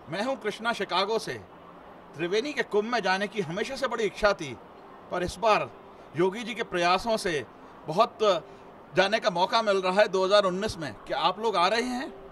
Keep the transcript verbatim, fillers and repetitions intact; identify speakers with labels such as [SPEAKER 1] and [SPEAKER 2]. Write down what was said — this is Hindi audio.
[SPEAKER 1] मैं हूं कृष्णा, शिकागो से। त्रिवेणी के कुंभ में जाने की हमेशा से बड़ी इच्छा थी, पर इस बार योगी जी के प्रयासों से बहुत जाने का मौका मिल रहा है दो हज़ार उन्नीस में। क्या आप लोग आ रहे हैं?